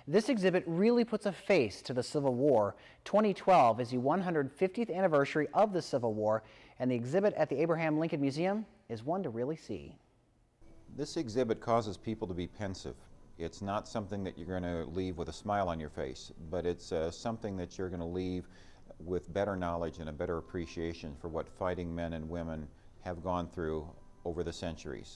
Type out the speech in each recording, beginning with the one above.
This exhibit really puts a face to the Civil War. 2012 is the 150th anniversary of the Civil War, and the exhibit at the Abraham Lincoln Museum is one to really see. This exhibit causes people to be pensive. It's not something that you're going to leave with a smile on your face, but it's something that you're going to leave with better knowledge and a better appreciation for what fighting men and women have gone through over the centuries.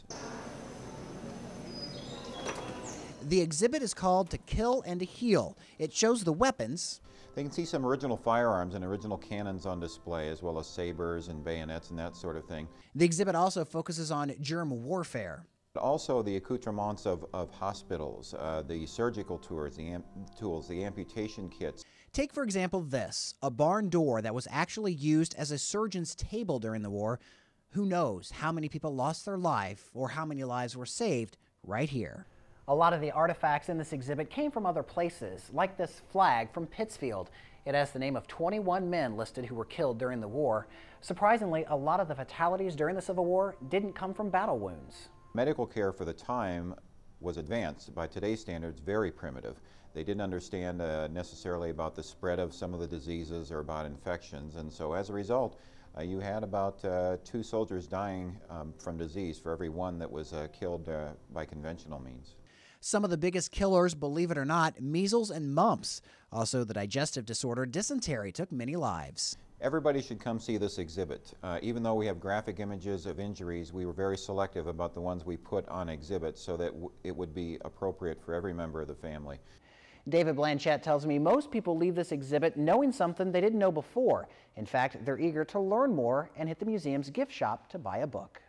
The exhibit is called To Kill and to Heal. It shows the weapons. They can see some original firearms and original cannons on display, as well as sabers and bayonets and that sort of thing. The exhibit also focuses on germ warfare. Also the accoutrements of hospitals, the surgical tools, the amputation kits. Take, for example, this, a barn door that was actually used as a surgeon's table during the war. Who knows how many people lost their life or how many lives were saved right here. A lot of the artifacts in this exhibit came from other places, like this flag from Pittsfield. It has the name of 21 men listed who were killed during the war. Surprisingly, a lot of the fatalities during the Civil War didn't come from battle wounds. Medical care for the time was advanced. By today's standards, very primitive. They didn't understand necessarily about the spread of some of the diseases or about infections, and so as a result, you had about 2 soldiers dying from disease for every one that was killed by conventional means. Some of the biggest killers, believe it or not, measles and mumps. Also, the digestive disorder dysentery took many lives. Everybody should come see this exhibit. Even though we have graphic images of injuries, we were very selective about the ones we put on exhibit so that it would be appropriate for every member of the family. David Blanchett tells me most people leave this exhibit knowing something they didn't know before. In fact, they're eager to learn more and hit the museum's gift shop to buy a book.